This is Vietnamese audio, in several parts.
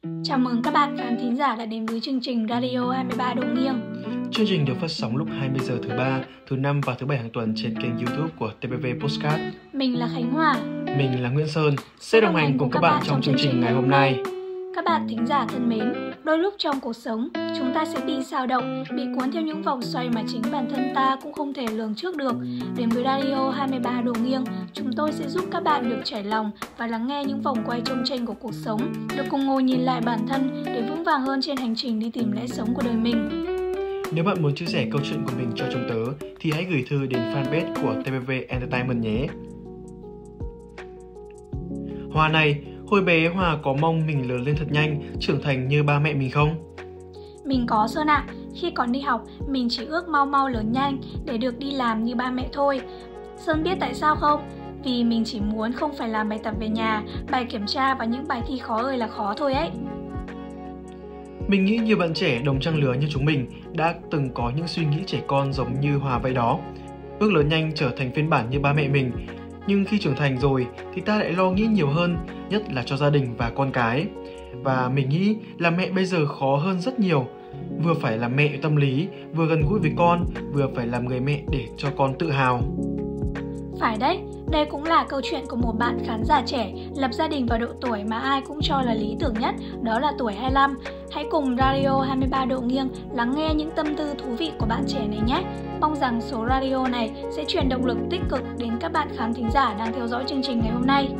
Chào mừng các bạn khán thính giả đã đến với chương trình Radio 23 độ nghiêng. Chương trình được phát sóng lúc 20 giờ thứ ba, thứ năm và thứ bảy hàng tuần trên kênh YouTube của TPV Podcast. Mình là Khánh Hòa. Mình là Nguyễn Sơn, sẽ đồng hành cùng các bạn trong chương trình ngày hôm nay. Các bạn thính giả thân mến, đôi lúc trong cuộc sống, chúng ta sẽ bị xao động, bị cuốn theo những vòng xoay mà chính bản thân ta cũng không thể lường trước được. Đến với Radio 23 độ nghiêng, chúng tôi sẽ giúp các bạn được trải lòng và lắng nghe những vòng quay chông chênh của cuộc sống, được cùng ngồi nhìn lại bản thân để vững vàng hơn trên hành trình đi tìm lẽ sống của đời mình. Nếu bạn muốn chia sẻ câu chuyện của mình cho chúng tớ, thì hãy gửi thư đến fanpage của TPV Entertainment nhé. Hòa này, hồi bé Hòa có mong mình lớn lên thật nhanh, trưởng thành như ba mẹ mình không? Mình có Sơn ạ. Khi còn đi học, mình chỉ ước mau lớn nhanh để được đi làm như ba mẹ thôi. Sơn biết tại sao không? Vì mình chỉ muốn không phải làm bài tập về nhà, bài kiểm tra và những bài thi khó ơi là khó thôi ấy. Mình nghĩ nhiều bạn trẻ đồng trang lứa như chúng mình đã từng có những suy nghĩ trẻ con giống như Hòa vậy đó. Ước lớn nhanh trở thành phiên bản như ba mẹ mình. Nhưng khi trưởng thành rồi thì ta lại lo nghĩ nhiều hơn, nhất là cho gia đình và con cái. Và mình nghĩ là mẹ bây giờ khó hơn rất nhiều. Vừa phải là mẹ tâm lý, vừa gần gũi với con, vừa phải làm người mẹ để cho con tự hào. Phải đấy, đây cũng là câu chuyện của một bạn khán giả trẻ lập gia đình vào độ tuổi mà ai cũng cho là lý tưởng nhất, đó là tuổi 25. Hãy cùng Radio 23 độ nghiêng lắng nghe những tâm tư thú vị của bạn trẻ này nhé. Mong rằng số radio này sẽ truyền động lực tích cực đến các bạn khán thính giả đang theo dõi chương trình ngày hôm nay.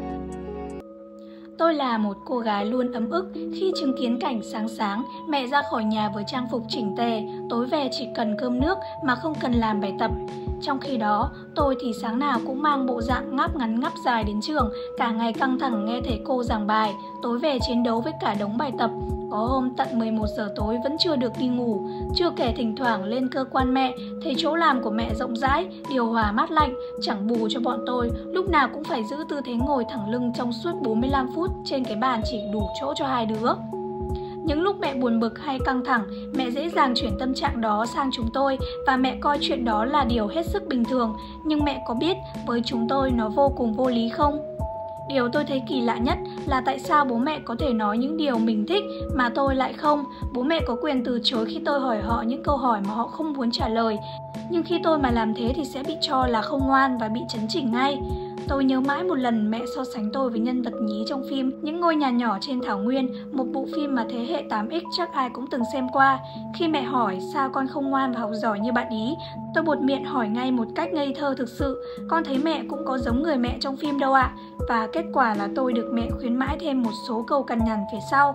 Tôi là một cô gái luôn ấm ức khi chứng kiến cảnh sáng mẹ ra khỏi nhà với trang phục chỉnh tề, tối về chỉ cần cơm nước mà không cần làm bài tập. Trong khi đó, tôi thì sáng nào cũng mang bộ dạng ngáp ngắn ngáp dài đến trường, cả ngày căng thẳng nghe thầy cô giảng bài, tối về chiến đấu với cả đống bài tập. Có hôm tận 11 giờ tối vẫn chưa được đi ngủ, chưa kể thỉnh thoảng lên cơ quan mẹ, thấy chỗ làm của mẹ rộng rãi, điều hòa mát lạnh, chẳng bù cho bọn tôi, lúc nào cũng phải giữ tư thế ngồi thẳng lưng trong suốt 45 phút trên cái bàn chỉ đủ chỗ cho hai đứa. Những lúc mẹ buồn bực hay căng thẳng, mẹ dễ dàng chuyển tâm trạng đó sang chúng tôi và mẹ coi chuyện đó là điều hết sức bình thường. Nhưng mẹ có biết với chúng tôi nó vô cùng vô lý không? Điều tôi thấy kỳ lạ nhất là tại sao bố mẹ có thể nói những điều mình thích mà tôi lại không. Bố mẹ có quyền từ chối khi tôi hỏi họ những câu hỏi mà họ không muốn trả lời. Nhưng khi tôi mà làm thế thì sẽ bị cho là không ngoan và bị chấn chỉnh ngay. Tôi nhớ mãi một lần mẹ so sánh tôi với nhân vật nhí trong phim Những ngôi nhà nhỏ trên thảo nguyên, một bộ phim mà thế hệ 8X chắc ai cũng từng xem qua. Khi mẹ hỏi sao con không ngoan và học giỏi như bạn ý, tôi buột miệng hỏi ngay một cách ngây thơ thực sự: con thấy mẹ cũng có giống người mẹ trong phim đâu ạ. Và kết quả là tôi được mẹ khuyến mãi thêm một số câu cằn nhằn phía sau.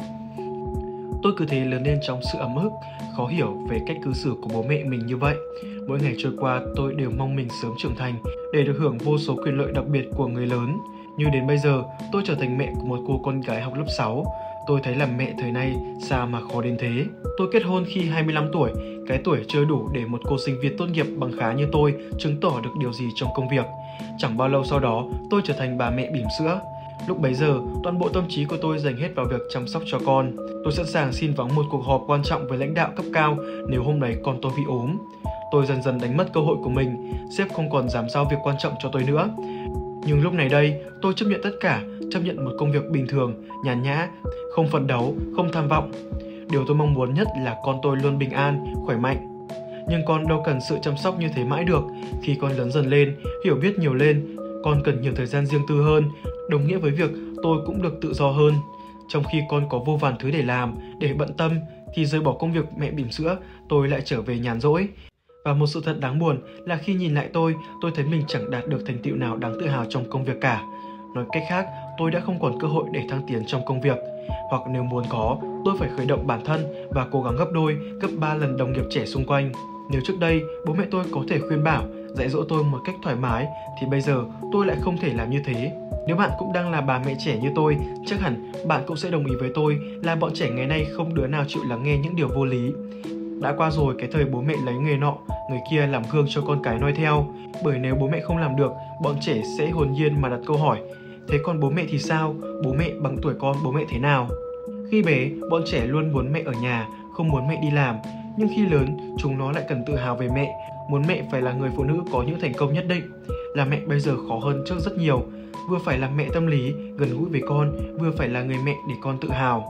Tôi cứ thế lớn lên trong sự ấm ức, khó hiểu về cách cư xử của bố mẹ mình như vậy. Mỗi ngày trôi qua tôi đều mong mình sớm trưởng thành để được hưởng vô số quyền lợi đặc biệt của người lớn. Như đến bây giờ, tôi trở thành mẹ của một cô con gái học lớp 6. Tôi thấy làm mẹ thời nay sao mà khó đến thế. Tôi kết hôn khi 25 tuổi, cái tuổi chưa đủ để một cô sinh viên tốt nghiệp bằng khá như tôi chứng tỏ được điều gì trong công việc. Chẳng bao lâu sau đó, tôi trở thành bà mẹ bỉm sữa. Lúc bấy giờ, toàn bộ tâm trí của tôi dành hết vào việc chăm sóc cho con. Tôi sẵn sàng xin vắng một cuộc họp quan trọng với lãnh đạo cấp cao nếu hôm nay con tôi bị ốm. Tôi dần dần đánh mất cơ hội của mình, sếp không còn dám giao việc quan trọng cho tôi nữa. Nhưng lúc này đây, tôi chấp nhận tất cả, chấp nhận một công việc bình thường, nhàn nhã, không phấn đấu, không tham vọng. Điều tôi mong muốn nhất là con tôi luôn bình an, khỏe mạnh. Nhưng con đâu cần sự chăm sóc như thế mãi được. Khi con lớn dần lên, hiểu biết nhiều lên, con cần nhiều thời gian riêng tư hơn, đồng nghĩa với việc tôi cũng được tự do hơn. Trong khi con có vô vàn thứ để làm, để bận tâm, thì rời bỏ công việc mẹ bỉm sữa, tôi lại trở về nhàn rỗi. Và một sự thật đáng buồn là khi nhìn lại tôi thấy mình chẳng đạt được thành tựu nào đáng tự hào trong công việc cả. Nói cách khác, tôi đã không còn cơ hội để thăng tiến trong công việc. Hoặc nếu muốn có, tôi phải khởi động bản thân và cố gắng gấp đôi, gấp 3 lần đồng nghiệp trẻ xung quanh. Nếu trước đây bố mẹ tôi có thể khuyên bảo, dạy dỗ tôi một cách thoải mái, thì bây giờ tôi lại không thể làm như thế. Nếu bạn cũng đang là bà mẹ trẻ như tôi, chắc hẳn bạn cũng sẽ đồng ý với tôi là bọn trẻ ngày nay không đứa nào chịu lắng nghe những điều vô lý. Đã qua rồi cái thời bố mẹ lấy người nọ, người kia làm gương cho con cái noi theo. Bởi nếu bố mẹ không làm được, bọn trẻ sẽ hồn nhiên mà đặt câu hỏi: thế còn bố mẹ thì sao? Bố mẹ bằng tuổi con, bố mẹ thế nào? Khi bé, bọn trẻ luôn muốn mẹ ở nhà, không muốn mẹ đi làm. Nhưng khi lớn, chúng nó lại cần tự hào về mẹ, muốn mẹ phải là người phụ nữ có những thành công nhất định. Làm mẹ bây giờ khó hơn trước rất nhiều. Vừa phải là mẹ tâm lý, gần gũi với con, vừa phải là người mẹ để con tự hào.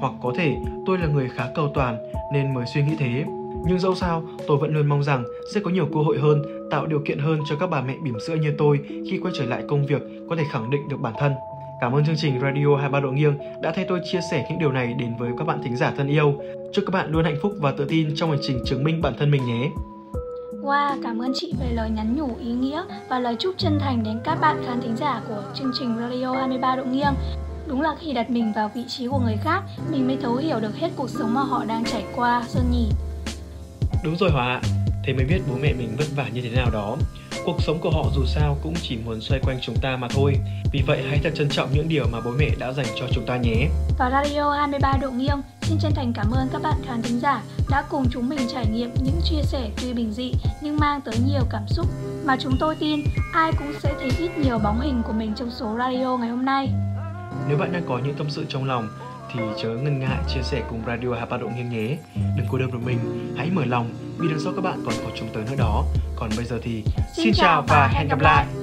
Hoặc có thể tôi là người khá cầu toàn nên mới suy nghĩ thế. Nhưng dẫu sao, tôi vẫn luôn mong rằng sẽ có nhiều cơ hội hơn, tạo điều kiện hơn cho các bà mẹ bỉm sữa như tôi khi quay trở lại công việc có thể khẳng định được bản thân. Cảm ơn chương trình Radio 23 độ nghiêng đã thay tôi chia sẻ những điều này đến với các bạn thính giả thân yêu. Chúc các bạn luôn hạnh phúc và tự tin trong hành trình chứng minh bản thân mình nhé. Wow, cảm ơn chị về lời nhắn nhủ ý nghĩa và lời chúc chân thành đến các bạn khán thính giả của chương trình Radio 23 độ nghiêng. Đúng là khi đặt mình vào vị trí của người khác, mình mới thấu hiểu được hết cuộc sống mà họ đang trải qua, Sơn nhỉ? Đúng rồi Hòa ạ, thế mới biết bố mẹ mình vất vả như thế nào đó. Cuộc sống của họ dù sao cũng chỉ muốn xoay quanh chúng ta mà thôi. Vì vậy hãy thật trân trọng những điều mà bố mẹ đã dành cho chúng ta nhé. Và Radio 23 độ nghiêng xin chân thành cảm ơn các bạn khán thính giả đã cùng chúng mình trải nghiệm những chia sẻ tuy bình dị nhưng mang tới nhiều cảm xúc mà chúng tôi tin ai cũng sẽ thấy ít nhiều bóng hình của mình trong số radio ngày hôm nay. Nếu bạn đang có những tâm sự trong lòng thì chớ ngần ngại chia sẻ cùng Radio 23 độ nghiêng nhé. Đừng cô đơn một mình, hãy mở lòng vì đằng sau các bạn còn có chúng tớ nữa đó. Còn bây giờ thì xin chào và hẹn gặp lại.